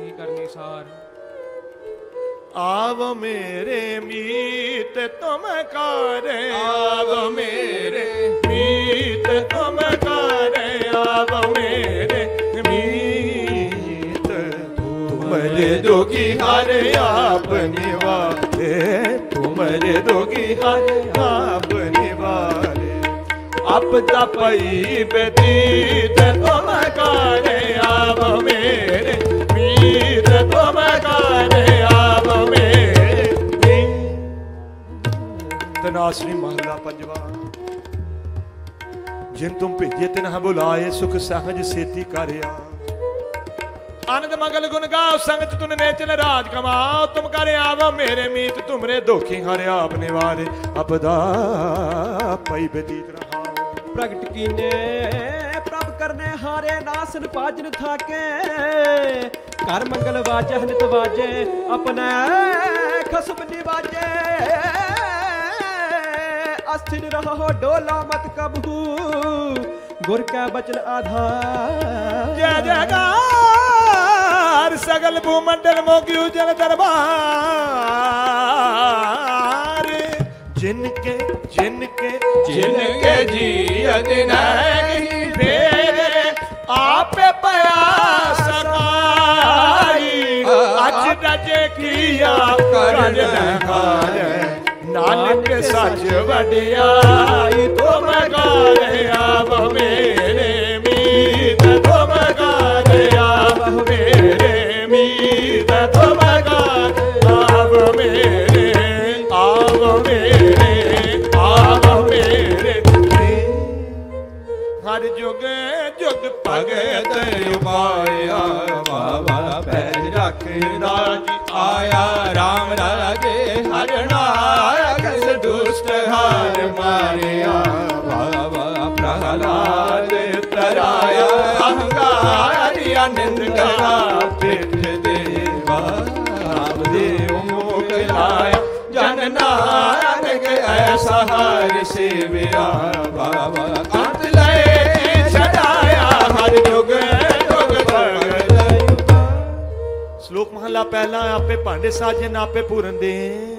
दुखी करनी सार। आव मेरे मीत तुम कारे, आव मेरे मीत तुम कारे, आव मेरे मीत तुमरे दुखी हारे आप निवारे, तुमरे दुखी हारे आप निवारे। आपदा पई व्यतीत तुम कारे, आव मेरे मीत तुम कारे, आव मेरे। तनासरी महला पंजवा। जिन तुम भेजे तिन्ह बुलाए, सुख सहज सेती कार्या। आनंद मंगल गुण गाओ, संगत तुन नेचन राज कमाओ। तुम करे आवो मेरे मीत, तुमरे दोखी हारे आप निवारे। आपदा पई व्यतीत रहाओ। प्रगट कीने प्रभ करने हारे, नासन पाजन थाके। कर मंगल वाजे नित वाजे, अपने खसम निवाजे। अस्थिर रहो डोला मत कबहू, गुर का बचन आधार। जय जयकार सगल भूमंडल मोगी उजल दरबार। जिनके जिनके जिनके जी अदिनाई, फेरे आपे पया सकाई। अज डजे किया कर नकार, नानक सच वडियाई। तुम गारे आव मेरे मीत, तुम गारे आव मेरे मीत, तुम गारे आव मेरे, आव मेरे, आव मेरे। हर जुग जुग भगत उपाया, बाबा पैर रखना जी आया। राम राजे हरना, कस दुष्ट हार मारिया। बाबा प्रहलाद तराया, अहंकार आनंद कहा पीठ देवा। रामदेव मुख लाया, जन नानक ऐसा हार सेविया। बाबा अंत लय छड़ाया, हर जुग जुग भगत। श्लोक महला पहला। आपे भांडे साजे, नापे पूरन दे।